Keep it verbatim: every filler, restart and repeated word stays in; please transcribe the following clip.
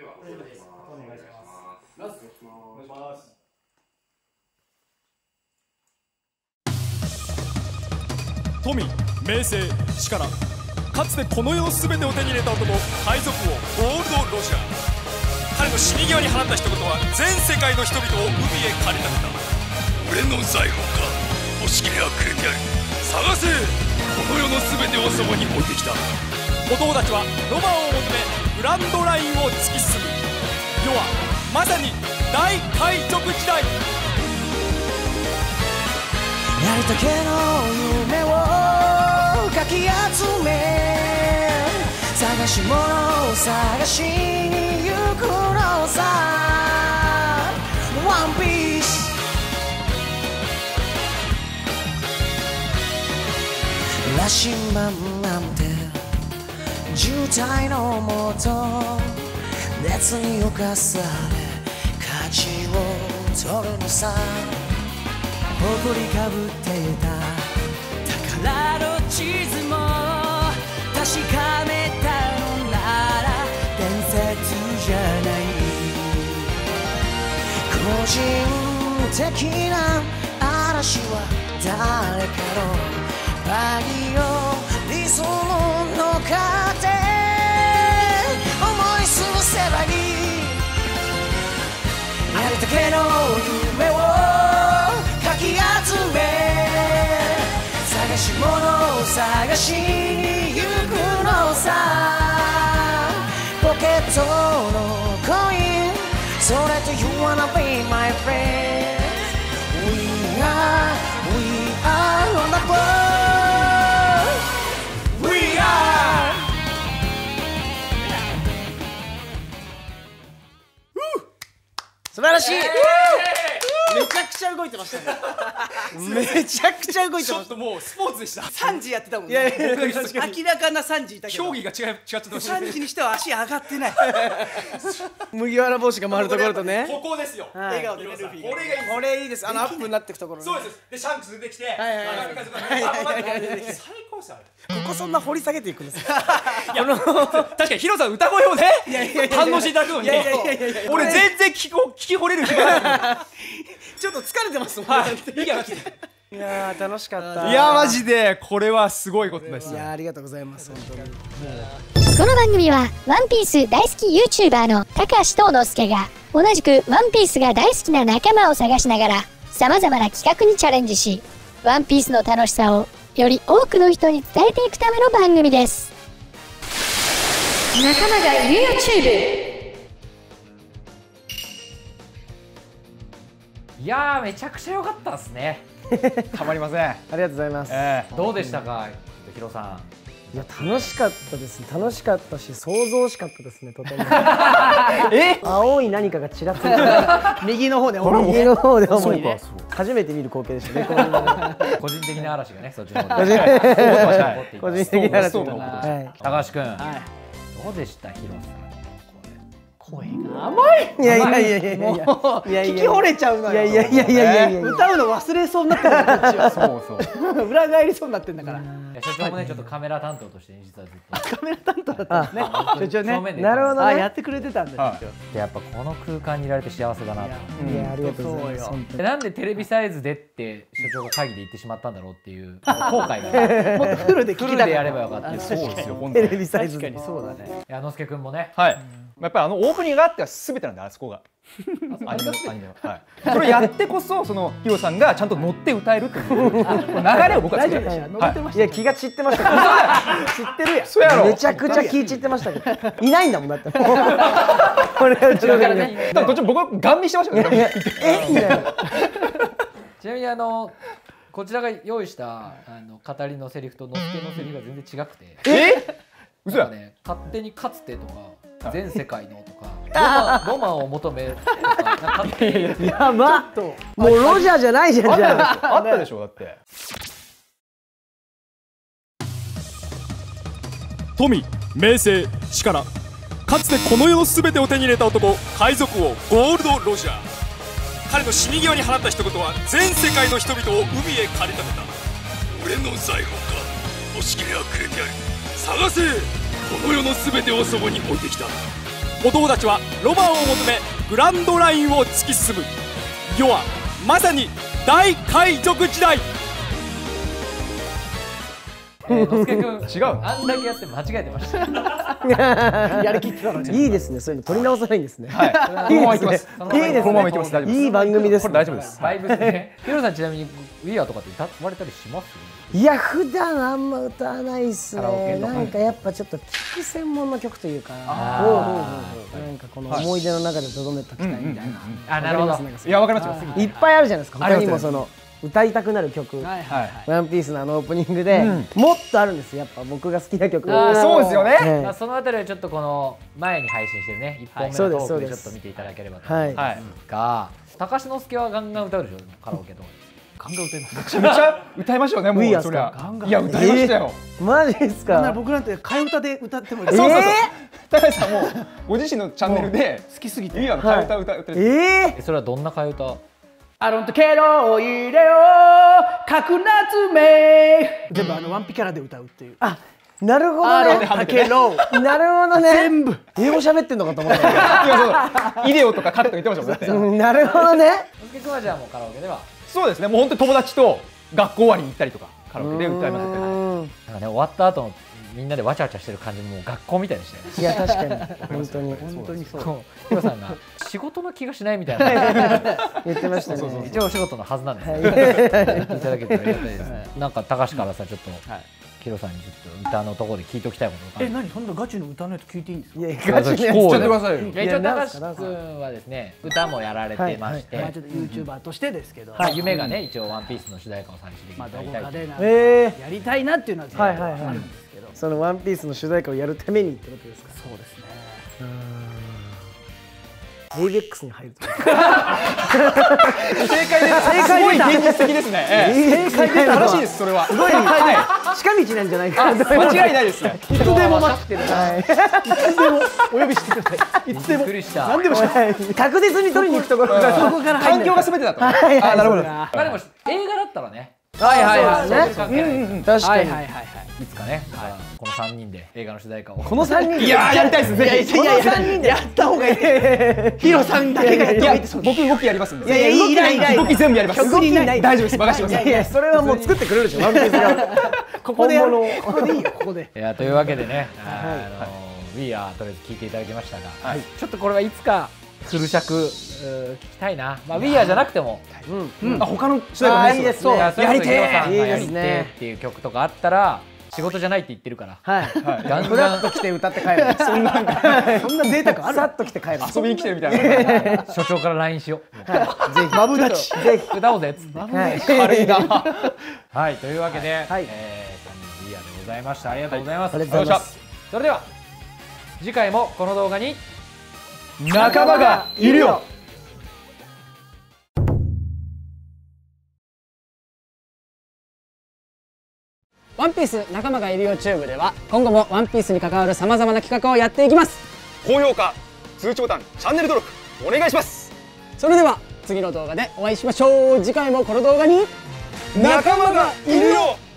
では、お願いします。お願いします。お願いします。 富、名声、力、かつてこの世の全てを手に入れた男、海賊王ゴールド・ロジャー。彼の死に際に放った一言は全世界の人々を海へ駆り立てた。俺の財宝か、欲しければくれてやる。探せ、この世の全てをそこに置いてきた。男たちはロマンを求めグランドラインを突き進む。世はまさに大海賊時代。 やりたけの夢をかき集め、探し物を探しに行くのさ。ワンピース羅針盤なんて渋滞のもと、熱に浮かされ舵を取るのさ。誇りかぶっていた宝の地図も確かめたのなら伝説じゃない。個人的な嵐は誰かのバギーをリズムの中で思い過ごせばいい。やりたけの夢をかき集め、探し物を探しに行くのさ。ポケットのコイン、それと You wanna be my friend。 We are, we are on the board。 We are。 素晴らしい。めちゃくちゃ動いてましたね。めちゃくちゃ動いてました。 ちょっともうスポーツでした。 さんじやってたもんね。いやいやいや明らかなさんじいたけど競技が違い違っちゃってました。 さんじにしては足上がってない。麦わら帽子が回るところとね。 ここですよ。 笑顔でルフィが。 これがいい。 これいいです。あのアップになっていくところ。 そうです。でシャンクス出てきて、はいはいはいはい。 最高ですよ。 ここそんな掘り下げていくんです。 いや確かにヒロさん歌声をね堪能していただくのに、俺全然聞き聞き惚れる気がない。 ちょっと疲れてますもん。 いやいや楽しかった。 いやマジでこれはすごいことです。 いやありがとうございます。本当に。 この番組はワンピース大好き YouTuber のたかしとのすけが同じくワンピースが大好きな仲間を探しながら様々な企画にチャレンジし、ワンピースの楽しさをより多くの人に伝えていくための番組です。仲間がいる YouTube。 いやーめちゃくちゃ良かったですね。 たまりません。ありがとうございます。 えー、どうでしたか、ヒロさん。 いや楽しかったです。楽しかったし想像しかったですね。とても。 え？ 青い何かがちらついて右の方で右の方で主にね。初めて見る光景でしたね。 個人的な嵐がねそっちの方で。 個人的な嵐。 高橋君、どうでしたヒロさん。 声が甘い。いやいやいやいやいや、聞き惚れちゃうのよ。いやいやいやいやいや、歌うの忘れそうになってるこっちは。そうそう。裏返りそうになってんだから。 所長もねちょっとカメラ担当として実はずっと。 カメラ担当だったんですね。所長ね。なるほどね。やってくれてたんだ。 でやっぱこの空間にいられて幸せだなと。 いやありがとうございます。 なんでテレビサイズでって所長が会議で言ってしまったんだろうっていう後悔が。 もっとフルで聞きたい。 やればよかった。 そうですよ。 テレビサイズ。 確かにそうだね。いやのすけくんもね。 はい。やっぱりあのオープニングがあっては全てなんで、あそこが。アニメアニメはい。それやってこそそのヒロさんがちゃんと乗って歌えるっていう流れを僕は作りました。 いや気が散ってました。知ってるやん。そうやろ。めちゃくちゃ気散ってましたけど。いないんだもんだって。これはうちのからね。 途中僕はガン見してましたね。 えみたいな。 ちなみにあのこちらが用意したあの語りのセリフとのすけのセリフが全然違くて。 え？嘘やね。勝手にかつてとか全世界のとかロマンを求めとか。 やばっと。もうロジャーじゃないじゃんじゃあ。あったでしょだって。富、名声、力、かつてこの世の全てを手に入れた男、海賊王ゴールド・ロジャー。彼の死に際に放った一言は全世界の人々を海へ駆り立てた。俺の財宝か、欲しければくれてやる。探せ、この世の全てをそこに置いてきた。 男たちはロマンを求めグランドラインを突き進む。世はまさに大海賊時代。 えー、のすけくん違うあんだけやって間違えてました。 やりきってたのに。 いいですね、そういうの取り直さないんですね。 はい、このままいきます。 いいですね。 このままいきます。大丈夫です。 いい番組ですこれ大丈夫です。 バイブスね。ヒロさんちなみにウィアとかって歌われたりします？ いや、普段あんま歌わないっすカラオケね。 とかなんかやっぱちょっと聞く専門の曲というか、 あなんかこの思い出の中でとどめときたいみたいな。 あ、なるほど。 いや、わかりますよ。 いっぱいあるじゃないですか。他ありますにもその歌いたくなる曲。 はいはいはい。 ワンピースのあのオープニングでもっとあるんですよ。やっぱ僕が好きな曲。 あーそうですよね。 えまあそのあたりはちょっとこの前に配信してるね、いっぽんめのそうですトークでちょっそうですと見ていただければと思うんはいですが、高志の輔はガンガン歌うでしょ、カラオケとかで。 ガンガン歌います。 めちゃめちゃ歌いましたよね。もウィアうそりゃガンガンいや、歌いましたよ。 マジですなんならか。 僕なんて替え歌で歌ってもいいです。 そうそうそうえ。 高橋さんもご自身のチャンネルで好きすぎて。 いいやの替え歌歌ってる。 ええそれはどんな替え歌？ アロンとケロを入れよう角夏目全部あのワンピキャラで歌うっていう。 あ、なるほアロンどね。 とケロなるほどね。 全部英語喋ってんのかと思った。 今そうイデオとかカット言ってましたもんだって。 うん、なるほどね。 のすけくんはじゃあもうカラオケではそうですね。もう本当に友達と学校終わりに行ったりとかカラオケで歌いますね。 うんなんかね、終わった後のみんなでわちゃわちゃしてる感じもう学校みたいでしたよね。 いや、確かに本当に本当にそう。 こうヒロさんが仕事の気がしないみたいな言ってましたね。 一応お仕事のはずなんですけど、言っていただけたらありがたいですね。なんか高橋からさちょっとヒロさんにちょっと歌のところで聞いておきたいことがあえ、 る。 何そんなガチの歌のやつ聞いていいんですか。 いや、ガチのやつ聞こうよちょっとくださいよ。 いや一応高橋君はですね歌もやられてまして、 まあちょっとユーチューバーとしてですけど。 まあ夢がね一応ワンピースの主題歌を最終的まあどに歌いたいという。 こかでなんかえやりたいなっていうのはずっとあはいはいはいるんですけど。 そのワンピースの主題歌をやるためにってことですか。 そうですね。 エイベックスに入ると。 正解です。正解すごい現実的ですね。ええ正解で正しいです。それは。 すごい近道なんじゃないかなと思います。 間違いないですね。 いつでも待ってる。 はいいつでもお呼びしてください。いつでびっもくりした。 何でもします。 確実に取りに行くところが。 そこから入環境が全てだと。あー、なるほど。 まあでも映画だったらね、 はいはいはいそういうね。 関係ない確かに。 はいはいはいはい。 いつかね、このさんにんで映画の主題歌をこの三人で。 いやー、やりたいです。ぜひ。 いやいやいややった方がいい。ヒロさんだけがやった方がいいって。 僕動きやりますんで。 いやいやいらないいらない動き全部やります。 曲にない大丈夫です。任せてください。 いや、それはもう作ってくれるでしょ。ワンピースが。 ここでやる本物をここでいいよここで。 いやというわけでね、あの We Are とりあえず聞いていただきましたが、ちょっとこれはいつかフル尺うー聞きたいな。まあ We Are じゃなくても、 あ、他の主題歌あーいいでですすね。 ややりてヒロさんえ。いいでがやりてえすね。 っていう曲とかあったら仕事じゃないって言ってるから、 はい。 ガンフラガンッと来て歌って帰る。そんなそんな贅沢ある。 さっと来て帰る。 遊びに来てるみたいな。 所長から ライン しよう。 ぜひ。 マブダチ。 ぜひ。 歌おうぜっつって。 はい。 軽いな。 はいというわけで、 はいえーさんにんの We Are でございました。ありがとうございます。 ありがとうございます。 それでは次回もこの動画に仲間がいるよ。 ワンピース仲間がいるよチューブでは今後もワンピースに関わるさまざまな企画をやっていきます。 高評価、通知ボタン、チャンネル登録お願いします。 それでは次の動画でお会いしましょう。次回もこの動画に仲間がいるよ。